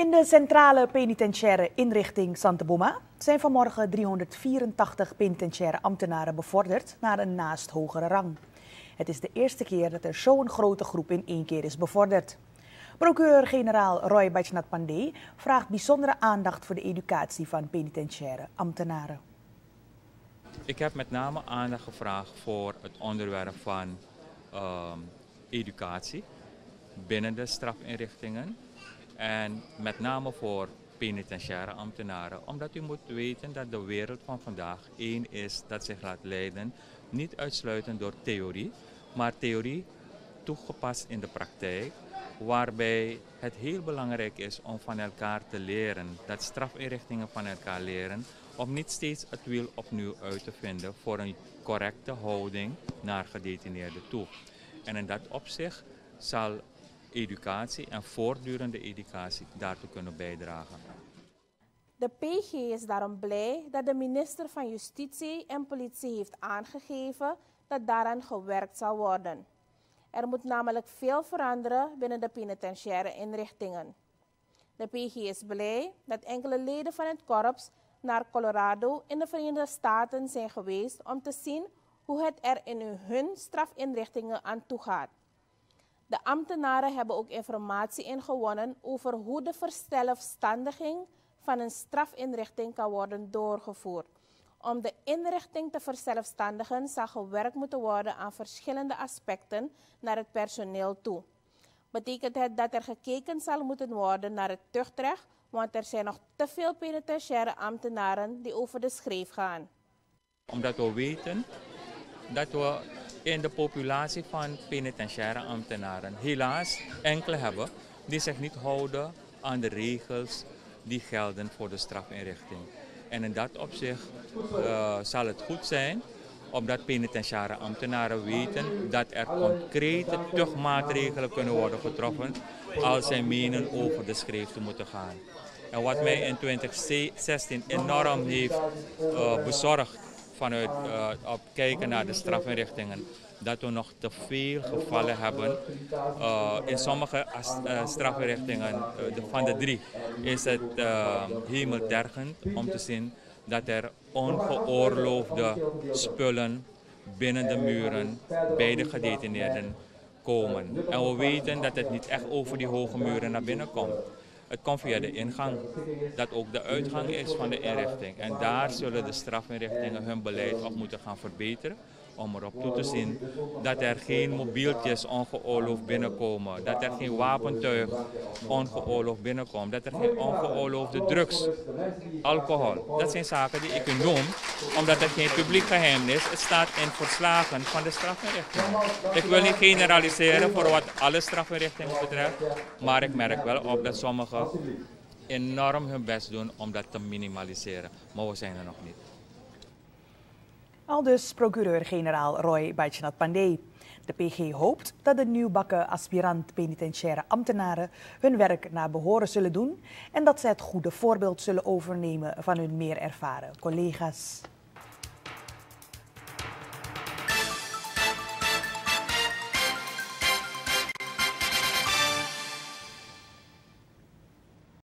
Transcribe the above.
In de centrale penitentiaire inrichting Santa Boma zijn vanmorgen 384 penitentiaire ambtenaren bevorderd naar een naast hogere rang. Het is de eerste keer dat er zo'n grote groep in één keer is bevorderd. Procureur-generaal Roy Bajnat Pandey vraagt bijzondere aandacht voor de educatie van penitentiaire ambtenaren. Ik heb met name aandacht gevraagd voor het onderwerp van educatie binnen de strafinrichtingen. En met name voor penitentiaire ambtenaren. Omdat u moet weten dat de wereld van vandaag één is dat zich laat leiden. Niet uitsluitend door theorie, maar theorie toegepast in de praktijk. Waarbij het heel belangrijk is om van elkaar te leren. Dat strafinrichtingen van elkaar leren. Om niet steeds het wiel opnieuw uit te vinden voor een correcte houding naar gedetineerden toe. En in dat opzicht zal educatie en voortdurende educatie daartoe kunnen bijdragen. De PG is daarom blij dat de minister van Justitie en Politie heeft aangegeven dat daaraan gewerkt zal worden. Er moet namelijk veel veranderen binnen de penitentiaire inrichtingen. De PG is blij dat enkele leden van het korps naar Colorado in de Verenigde Staten zijn geweest om te zien hoe het er in hun strafinrichtingen aan toe gaat. De ambtenaren hebben ook informatie ingewonnen over hoe de verzelfstandiging van een strafinrichting kan worden doorgevoerd. Om de inrichting te verzelfstandigen zal gewerkt moeten worden aan verschillende aspecten naar het personeel toe. Betekent het dat er gekeken zal moeten worden naar het tuchtrecht, want er zijn nog te veel penitentiaire ambtenaren die over de schreef gaan. Omdat we weten dat we in de populatie van penitentiaire ambtenaren helaas enkele hebben die zich niet houden aan de regels die gelden voor de strafinrichting. En in dat opzicht zal het goed zijn omdat penitentiaire ambtenaren weten dat er concrete tuchtmaatregelen kunnen worden getroffen als zij menen over de schreef te moeten gaan. En wat mij in 2016 enorm heeft bezorgd vanuit op kijken naar de strafinrichtingen, dat we nog te veel gevallen hebben. In sommige strafinrichtingen, van de 3, is het hemeltergend om te zien dat er ongeoorloofde spullen binnen de muren bij de gedetineerden komen. En we weten dat het niet echt over die hoge muren naar binnen komt. Het komt via de ingang, dat ook de uitgang is van de inrichting. En daar zullen de strafinrichtingen hun beleid op moeten gaan verbeteren. Om erop toe te zien dat er geen mobieltjes ongeoorloofd binnenkomen. Dat er geen wapentuig ongeoorloofd binnenkomt. Dat er geen ongeoorloofde drugs, alcohol. Dat zijn zaken die ik u noem, omdat het geen publiek geheim is. Het staat in verslagen van de strafinrichtingen. Ik wil niet generaliseren voor wat alle strafinrichtingen betreft. Maar ik merk wel op dat sommigen enorm hun best doen om dat te minimaliseren. Maar we zijn er nog niet. Aldus procureur-generaal Roy Bajnat Pandey. De PG hoopt dat de nieuwbakken aspirant penitentiaire ambtenaren hun werk naar behoren zullen doen en dat zij het goede voorbeeld zullen overnemen van hun meer ervaren collega's.